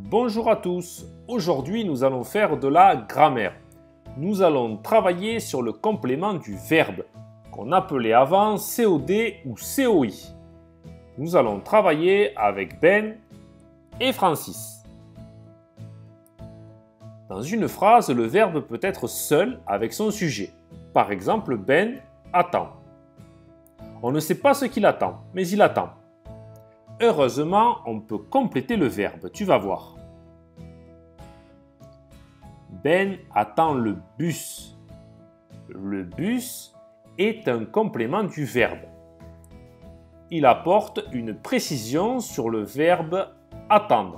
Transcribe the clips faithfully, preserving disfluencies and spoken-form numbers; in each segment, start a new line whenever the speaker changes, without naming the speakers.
Bonjour à tous, aujourd'hui nous allons faire de la grammaire. Nous allons travailler sur le complément du verbe, qu'on appelait avant C O D ou C O I. Nous allons travailler avec Ben et Francis. Dans une phrase, le verbe peut être seul avec son sujet. Par exemple, Ben attend. On ne sait pas ce qu'il attend, mais il attend. Heureusement, on peut compléter le verbe, tu vas voir. Ben attend le bus. Le bus est un complément du verbe. Il apporte une précision sur le verbe attendre.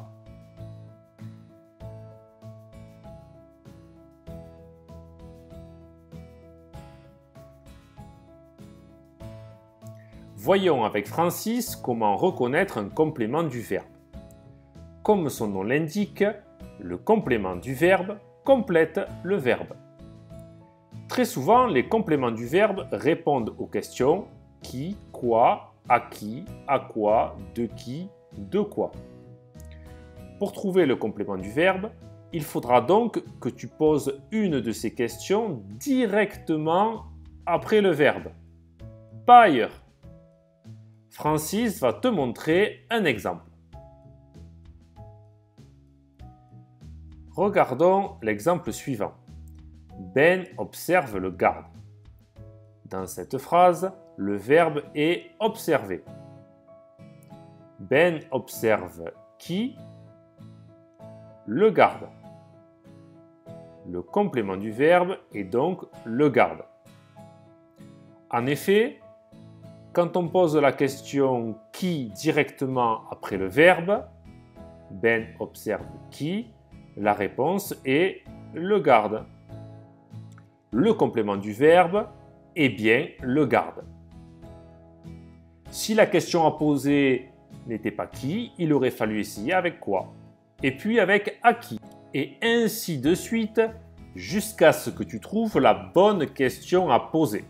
Voyons avec Francis comment reconnaître un complément du verbe. Comme son nom l'indique, le complément du verbe complète le verbe. Très souvent, les compléments du verbe répondent aux questions qui, quoi, à qui, à quoi, de qui, de quoi. Pour trouver le complément du verbe, il faudra donc que tu poses une de ces questions directement après le verbe, pas ailleurs. Francis va te montrer un exemple. Regardons l'exemple suivant. Ben observe le garde. Dans cette phrase, le verbe est observer. Ben observe qui? Le garde. Le complément du verbe est donc le garde. En effet, quand on pose la question « qui » directement après le verbe, Ben observe qui, la réponse est « le garde ». Le complément du verbe est bien « le garde ». Si la question à poser n'était pas « qui », il aurait fallu essayer avec « quoi » et puis avec « à qui » et ainsi de suite jusqu'à ce que tu trouves la bonne question à poser.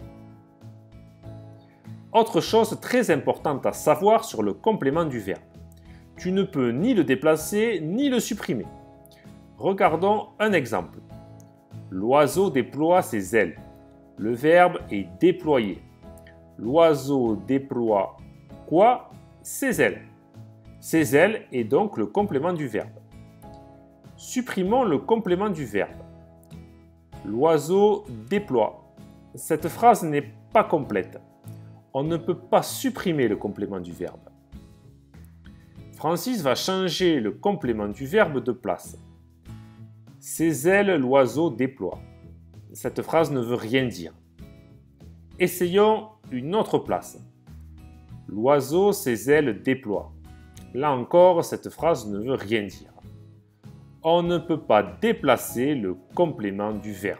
Autre chose très importante à savoir sur le complément du verbe. Tu ne peux ni le déplacer ni le supprimer. Regardons un exemple. L'oiseau déploie ses ailes. Le verbe est déployer. L'oiseau déploie quoi? Ses ailes. Ses ailes est donc le complément du verbe. Supprimons le complément du verbe. L'oiseau déploie. Cette phrase n'est pas complète. On ne peut pas supprimer le complément du verbe. Francis va changer le complément du verbe de place. Ses ailes, l'oiseau déploie. Cette phrase ne veut rien dire. Essayons une autre place. L'oiseau, ses ailes déploie. Là encore, cette phrase ne veut rien dire. On ne peut pas déplacer le complément du verbe.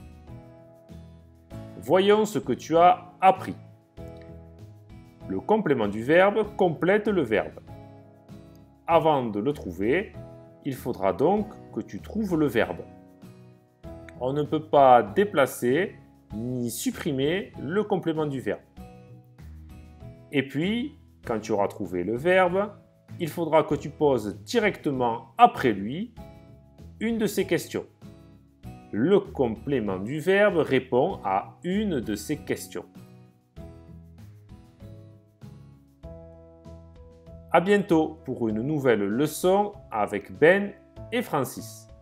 Voyons ce que tu as appris. Le complément du verbe complète le verbe. Avant de le trouver, il faudra donc que tu trouves le verbe. On ne peut pas déplacer ni supprimer le complément du verbe. Et puis, quand tu auras trouvé le verbe, il faudra que tu poses directement après lui une de ces questions. Le complément du verbe répond à une de ces questions. À bientôt pour une nouvelle leçon avec Ben et Francis.